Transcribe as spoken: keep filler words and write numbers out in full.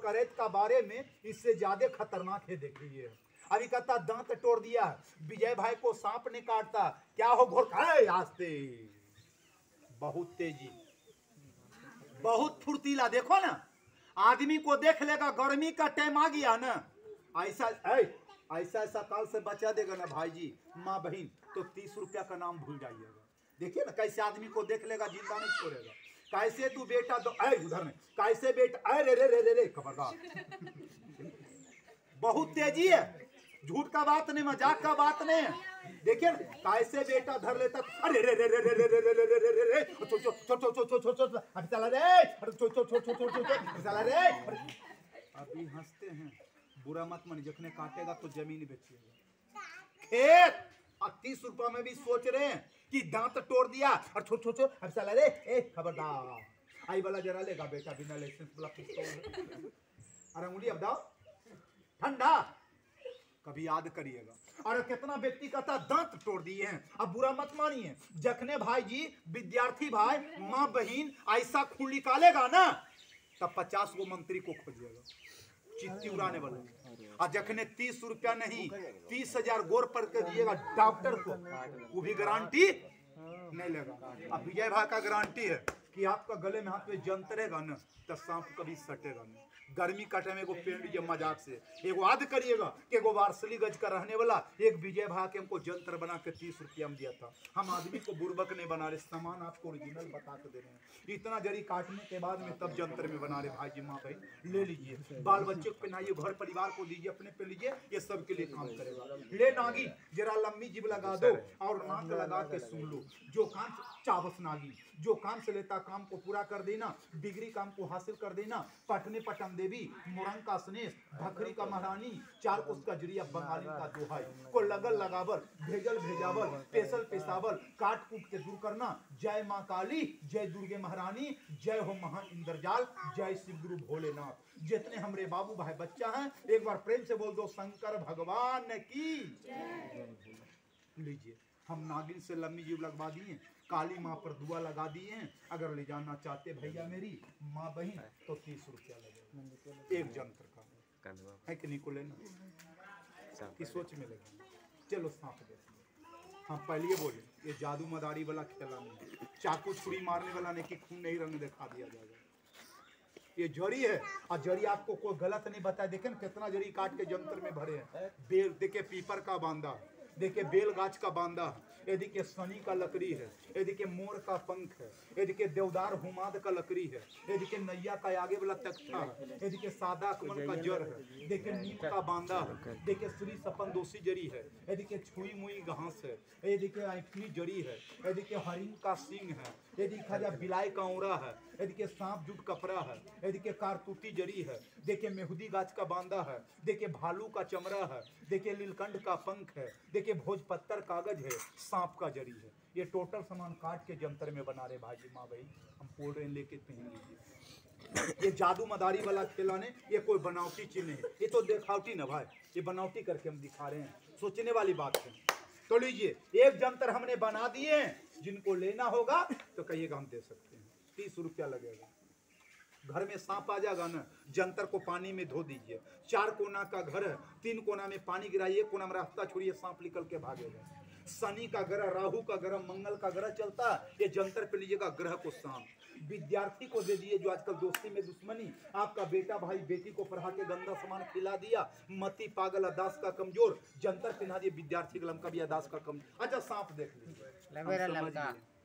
करैत का बारे में इससे ज्यादा खतरनाक है। देखिए अभी कहता दांत तोड़ दिया, विजय भाई को सांप ने काटता, क्या हो घोर आस्ते, बहुत तेजी, बहुत फुर्तीला। देखो ना, आदमी को देख लेगा, गर्मी का टाइम आ गया ना, ऐसा ऐसा ऐसा काल से बचा देगा ना भाई जी, माँ बहन, तो तीस रुपया का नाम भूल जाइएगा। देखिए ना कैसे आदमी को देख लेगा, जिंदा नहीं छोड़ेगा। कैसे तू बेटा दो ऐ उधर में, कैसे बेटा ऐ रे रे रे रे रे खबरदार, बहुत तेजी है, झूठ का बात नहीं, मजाक का बात नहीं है। देखिए कैसे बेटा धर लेता, अरे रे रे रे रे रे रे रे रे रे रे रे छो छो छो छो छो छो छो छो अरे चला रे, अरे छो छो छो छो छो छो चला रे। अभी हंसते हैं, बुरा मत मानिए, जखने काटेगा तो जमीन बेचिएगा। खेत तीस रुपया में भी सोच रहे हैं कि दांत तोड़ दिया और छो छो छो अब चला रे, ए खबरदार, आई वाला जरा लेगा बेटा बिना लाइसेंस वाला पिस्तौल। अरे अंगुली अब दाओ, ठंडा, कभी याद करिएगा। और कितना व्यक्ति कहता दांत तोड़ दिए हैं। अब बुरा मत मानिए, जखने भाई जी विद्यार्थी भाई माँ बहन ऐसा खून निकालेगा ना, तब पचास गो मंत्री को खोजिएगा, चिट्ठी उड़ाने वाले। और जखने तीस रुपया नहीं तीस हजार गोर पर कर दिएगा डॉक्टर को, वो भी गारंटी नहीं लेगा। अब विजय भाई का गारंटी है कि आपका गले में हाथ में जंतरेगा ना, तो सांप कभी सटेगा नहीं। गर्मी का टाइम एगो पेड़ लीजिए मजाक से, एगो याद करिएगा कि एगो वारसली गज का रहने वाला एक विजय भाई के हमको जंतर बना के तीस रुपया में दिया था। हम आदमी को बुर्बक नहीं बना रहे, सामान आपको ओरिजिनल बता के दे रहे हैं। इतना जड़ी काटने के बाद में तब जंतर में बना रहे भाई जी, माँ भाई ले लीजिए, बाल बच्चे को पहनाइए, घर परिवार को दीजिए, अपने पे लीजिए, ये सबके लिए काम करेगा। ले नागी जरा लंबी जीभ लगा दो और नाक लगा के सुन लो, जो काम चावस नागी, जो काम से लेता काम को पूरा कर देना, डिग्री काम को हासिल कर देना, पटने पटन देवी, मुरंग का स्नेह, भखरी का महारानी, चार कोस का जरिया, बंगाली का दोहाई, को लगल लगावर, भेजल भेजावर, पेशल पेशावर, काट कूट के दूर करना। जय माँ काली, जय दुर्गे महारानी, जय हो महा इंद्रजाल, जय शिव गुरु भोलेनाथ। जितने हमरे बाबू भाई बच्चा हैं, एक बार प्रेम से बोल दो शंकर भगवान की। लीजिए, हम नागिन से लंबी जीव लगवा दिए, काली माँ पर दुआ लगा दिए हैं। अगर ले जाना चाहते भैया मेरी माँ बहन तो तीस रुपया लगेगा एक जंत्र का, है कि नहीं को लेना की सोच में लगे। चलो सांप देखिए, हम पहले बोले ये जादू मदारी वाला खेला नहीं, चाकू छुरी मारने वाला नहीं कि खून नहीं रंग दिखा दिया जाएगा। ये जड़ी है और जड़ी आपको कोई गलत नहीं बताया। देखे ना कितना जड़ी काट के जंतर में भरे हैं। बेल देखे, पीपर का बांधा, देखिए बेल गाछ का बांधा, ये देखिए सनी का लकड़ी है, ये देखिए मोर का पंख है, ये देखिए देवदार हुमाद का लकड़ी है, ये देखिए नैया का आगे वाला तख्ता है, ये देखिए सादा कमल का जड़ है, देखिए नीम का बांधा है, देखिए श्री सपन दोषी जड़ी है, ये देखिए छुई मुई घास है, ये देखिए ऐठनी जड़ी है, ये देखिए हरिण का सींग है, ये देखिए बिलाई का औरा है, ये देखिए सांप जुट कपड़ा है, ये देखिए कारतूती जड़ी है, देखिए मेहुदी गाछ का बांधा है, देखिए भालू का चमड़ा है, देखिए लीलकंठ का पंख है, देखिए भोजपत्तर कागज है, सांप का जड़ी है। ये टोटल सामान काट के जंतर में बना रहे भाई जी माँ भाई, हम बोल रहे हैं लेके पहन लीजिए। ये जादू मदारी वाला खेला ने, ये कोई बनावटी चीज नहीं है, ये तो दिखावटी ना भाई, ये बनावटी करके हम दिखा रहे हैं, सोचने वाली बात है। तो लीजिए, एक जंतर हमने बना दिए हैं, जिनको लेना होगा तो कहिएगा हम दे सकते हैं, तीस रुपया लगेगा। घर में सांप आ जाएगा ना, जंतर को पानी में धो दीजिए, चार कोना का घर है, तीन कोना में पानी गिराइए, कोना में रास्ता छोड़िए, सांप निकल के भागेगा। शनि का ग्रह, राहु का ग्रह, मंगल का ग्रह चलता है, ये जंतर पे लीजिएगा ग्रह को सांप। विद्यार्थी को दे दिए जो आजकल दोस्ती में दुश्मनी, आपका बेटा भाई बेटी को पढ़ा के गंदा सामान खिला दिया, मती पागल अदास का कमजोर, जंतर पहना दिए विद्यार्थी का लमका भी अदास का कमजोर। अच्छा सांप देख लीजिए,